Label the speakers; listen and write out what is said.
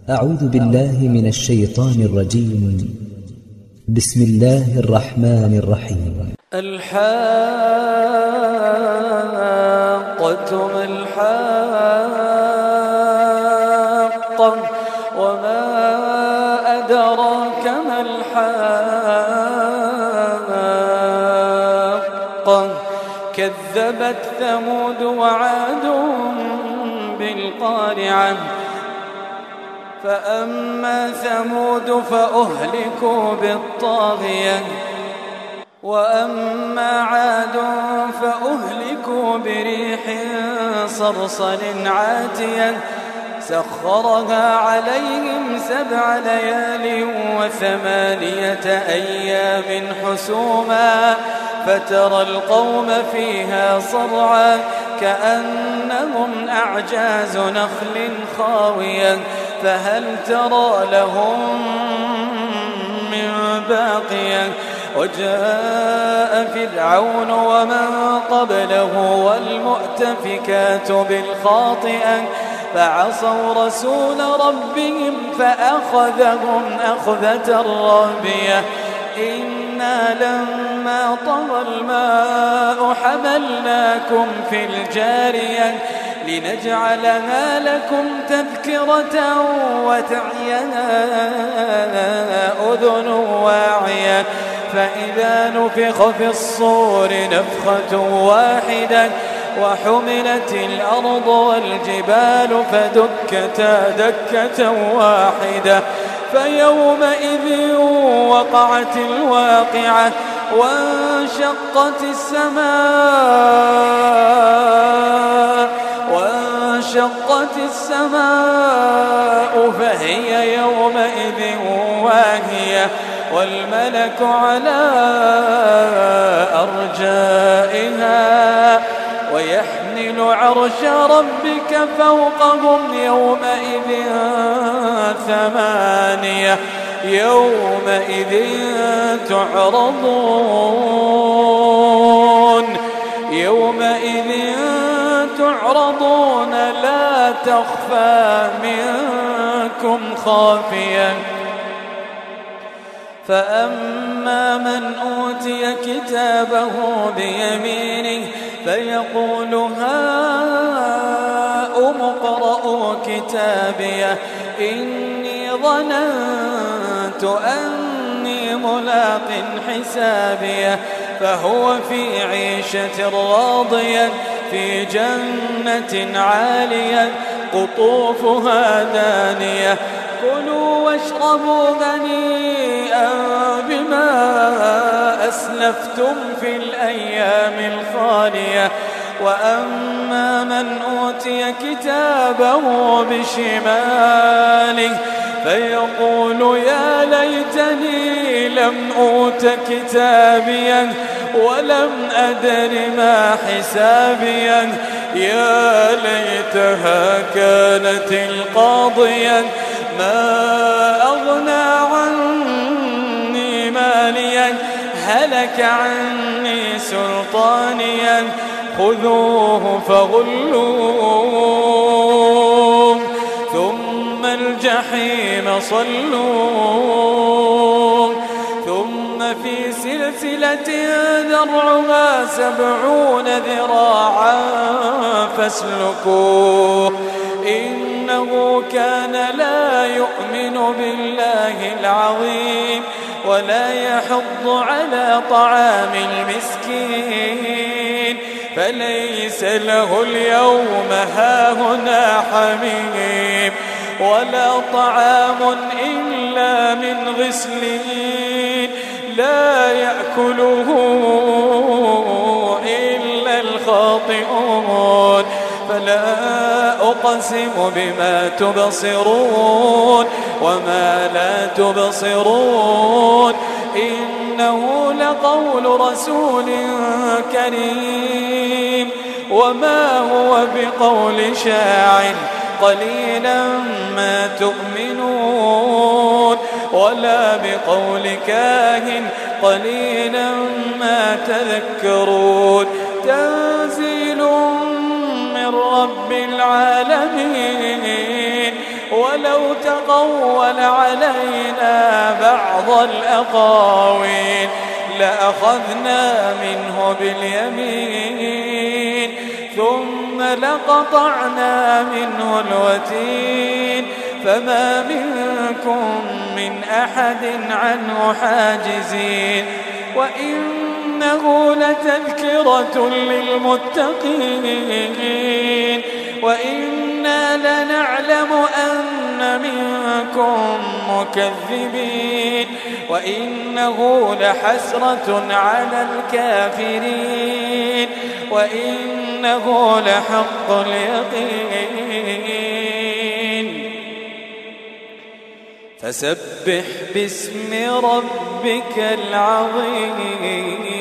Speaker 1: أعوذ بالله من الشيطان الرجيم. بسم الله الرحمن الرحيم.
Speaker 2: الحاقة ما الحاقة وما أدراك ما الحاقة كذبت ثمود وعاد بالقارعة فأما ثمود فأهلكوا بالطاغية وأما عاد فأهلكوا بريح صرصر عاتية سخرها عليهم 7 ليال و8 أيام حسوما فترى القوم فيها صرعا كأنهم أعجاز نخل خاوية فهل ترى لهم من باقية وجاء فرعون ومن قبله والمؤتفكات بالخاطئة فعصوا رسول ربهم فأخذهم أخذة رابية إنا لما طغى الماء حملناكم في الجارية لنجعلها لكم تذكرة وتعيها أذن واعية فإذا نفخ في الصور نفخة واحدة وحملت الأرض والجبال فدكتا دكة واحدة فيومئذ وقعت الواقعة وانشقت السماء فهي يومئذ واهية والملك على أرجائها ويحمل عرش ربك فوقهم يومئذ 8 يومئذ تعرضون لا تخفى منكم خافية فأما من أوتي كتابه بيمينه فيقول هاؤم اقرءوا كتابيه إني ظننت أني ملاق حسابيه فهو في عيشة راضية في جنة عالية قطوفها دانية كلوا واشربوا هنيئا بما أسلفتم في الأيام الخالية وأما من أوتي كتابه بشماله فيقول يا ليتني لم أوت كتابيا ولم أدر ما حسابيا يا ليتها كانت القاضية ما أغنى عني ماليا هلك عني سلطانيا خذوه فغلوه ثم الجحيم صلوه ثم في سلسلة ذرعها 70 ذراعا فاسلكوه إنه كان لا يؤمن بالله العظيم ولا يحض على طعام المسكين فليس له اليوم هاهنا حميم ولا طعام إلا من غسلين لا يأكله إلا الخاطئون فلا أقسم بما تبصرون وما لا تبصرون إنه لقول رسول كريم وما هو بقول شاعر قليلا ما تؤمنون ولا بقول كاهن قليلا ما تذكرون تنزيل من رب العالمين ولو تقول علينا بعض الأقاويل لأخذنا منه باليمين ثم لقطعنا منه الوتين فما منكم من أحد عنه حاجزين وإنه لتذكرة للمتقين وإنا لنعلم أن منكم مكذبين وإنه لحسرة على الكافرين وإنه لحق اليقين فسبح باسم ربك العظيم